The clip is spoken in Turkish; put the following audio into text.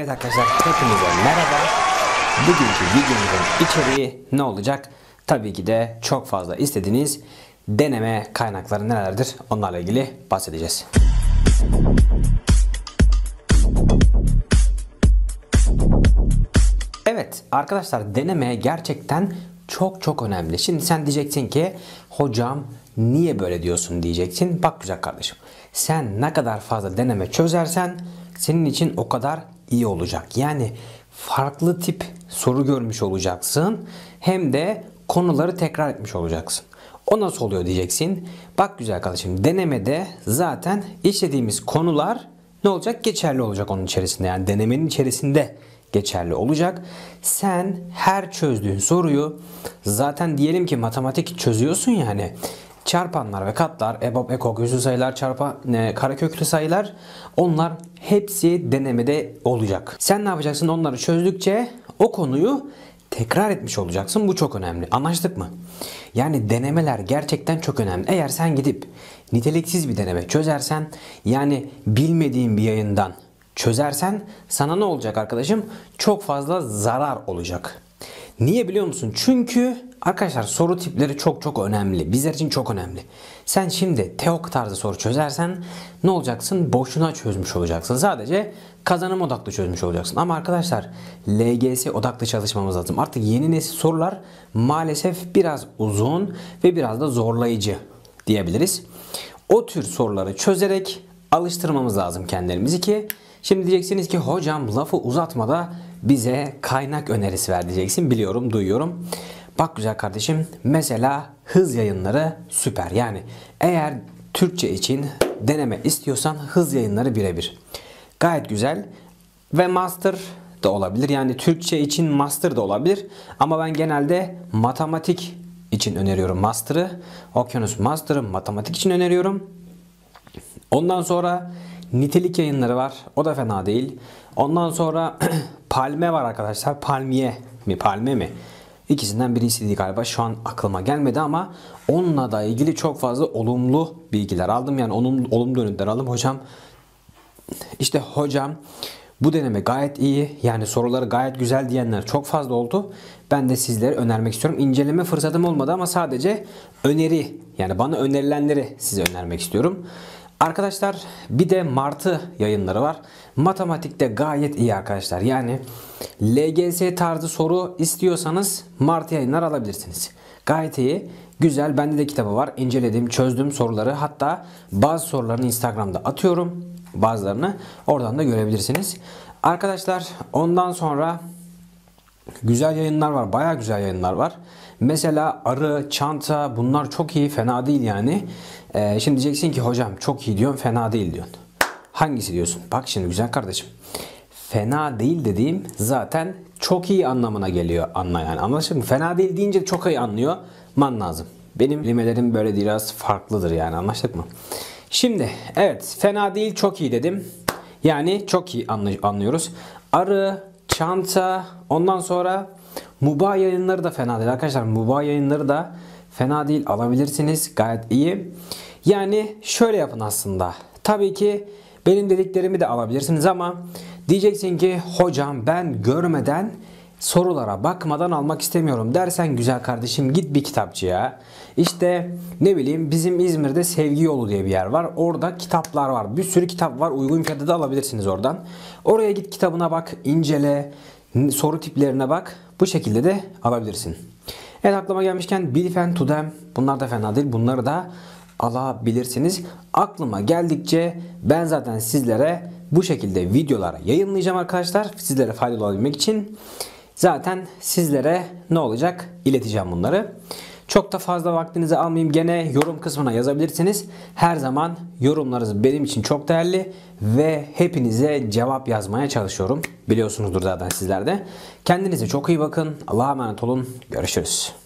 Evet arkadaşlar, hepinize merhaba. Bugünkü videomuzun içeriği ne olacak? Tabii ki de çok fazla istediğiniz deneme kaynakları nelerdir? Onlarla ilgili bahsedeceğiz. Evet arkadaşlar, deneme gerçekten çok önemli. Şimdi sen diyeceksin ki hocam niye böyle diyorsun diyeceksin. Bak güzel kardeşim, sen ne kadar fazla deneme çözersen senin için o kadar iyi olacak. Yani farklı tip soru görmüş olacaksın, hem de konuları tekrar etmiş olacaksın. O nasıl oluyor diyeceksin. Bak güzel kardeşim, denemede zaten işlediğimiz konular ne olacak? Geçerli olacak onun içerisinde. Yani denemenin içerisinde geçerli olacak. Sen her çözdüğün soruyu, zaten diyelim ki matematik çözüyorsun yani, çarpanlar ve katlar, EBOB, EKOK, üslü sayılar, kareköklü sayılar, onlar hepsi denemede olacak. Sen ne yapacaksın? Onları çözdükçe o konuyu tekrar etmiş olacaksın. Bu çok önemli. Anlaştık mı? Yani denemeler gerçekten çok önemli. Eğer sen gidip niteliksiz bir deneme çözersen, yani bilmediğin bir yayından çözersen, sana ne olacak arkadaşım? Çok fazla zarar olacak. Niye biliyor musun? Çünkü arkadaşlar soru tipleri çok önemli. Bizler için çok önemli. Sen şimdi TEOK tarzı soru çözersen ne olacaksın? Boşuna çözmüş olacaksın. Sadece kazanım odaklı çözmüş olacaksın. Ama arkadaşlar LGS odaklı çalışmamız lazım. Artık yeni nesil sorular maalesef biraz uzun ve biraz da zorlayıcı diyebiliriz. O tür soruları çözerek alıştırmamız lazım kendimizi ki, şimdi diyeceksiniz ki hocam lafı uzatmada bize kaynak önerisi ver diyeceksin. Biliyorum, duyuyorum. Bak güzel kardeşim, mesela Hız Yayınları süper. Yani eğer Türkçe için deneme istiyorsan Hız Yayınları birebir. Gayet güzel ve master da olabilir. Yani Türkçe için master da olabilir. Ama ben genelde matematik için öneriyorum master'ı. Okyanus Master'ı matematik için öneriyorum. Ondan sonra Nitelik Yayınları var. O da fena değil. Ondan sonra Palme var arkadaşlar. Palmiye mi, Palme mi? İkisinden birisiydi galiba. Şu an aklıma gelmedi ama onunla da ilgili çok fazla olumlu bilgiler aldım. Yani olumlu dönütler aldım. Hocam işte hocam bu deneme gayet iyi, yani soruları gayet güzel diyenler çok fazla oldu. Ben de sizlere önermek istiyorum. İnceleme fırsatım olmadı ama sadece öneri, yani bana önerilenleri size önermek istiyorum. Arkadaşlar bir de Martı Yayınları var. Matematikte gayet iyi arkadaşlar. Yani LGS tarzı soru istiyorsanız Martı Yayınları alabilirsiniz. Gayet iyi. Güzel. Bende de kitabı var. İnceledim, çözdüm soruları. Hatta bazı sorularını Instagram'da atıyorum. Bazılarını oradan da görebilirsiniz. Arkadaşlar ondan sonra güzel yayınlar var. Bayağı güzel yayınlar var. Mesela Arı, Çanta, bunlar çok iyi. Fena değil yani. Şimdi diyeceksin ki hocam çok iyi diyorsun, fena değil diyorsun. Hangisi diyorsun? Bak şimdi güzel kardeşim, fena değil dediğim zaten çok iyi anlamına geliyor. Yani anlaşıldı mı? Fena değil deyince çok iyi anlıyor man lazım. Benim kelimelerim böyle biraz farklıdır yani, anlaştık mı? Şimdi evet, fena değil çok iyi dedim. Yani çok iyi anlıyoruz. Arı, Çanta, ondan sonra Muba Yayınları da fena değil arkadaşlar. Muba Yayınları da fena değil, alabilirsiniz, gayet iyi. Yani şöyle yapın aslında. Tabii ki benim dediklerimi de alabilirsiniz ama diyeceksin ki hocam ben görmeden, sorulara bakmadan almak istemiyorum dersen, güzel kardeşim git bir kitapçıya. İşte ne bileyim, bizim İzmir'de Sevgi Yolu diye bir yer var. Orada kitaplar var. Bir sürü kitap var. Uygun fiyata da alabilirsiniz oradan. Oraya git, kitabına bak, incele, soru tiplerine bak. Bu şekilde de alabilirsin. Evet, aklıma gelmişken Bilfen, Tudem, bunlar da fena değil. Bunları da alabilirsiniz. Aklıma geldikçe ben zaten sizlere bu şekilde videolar yayınlayacağım arkadaşlar. Sizlere faydalı olabilmek için zaten sizlere ne olacak? İleteceğim bunları. Çok da fazla vaktinizi almayayım. Gene yorum kısmına yazabilirsiniz. Her zaman yorumlarınız benim için çok değerli ve hepinize cevap yazmaya çalışıyorum. Biliyorsunuzdur zaten sizler de. Kendinize çok iyi bakın. Allah'a emanet olun. Görüşürüz.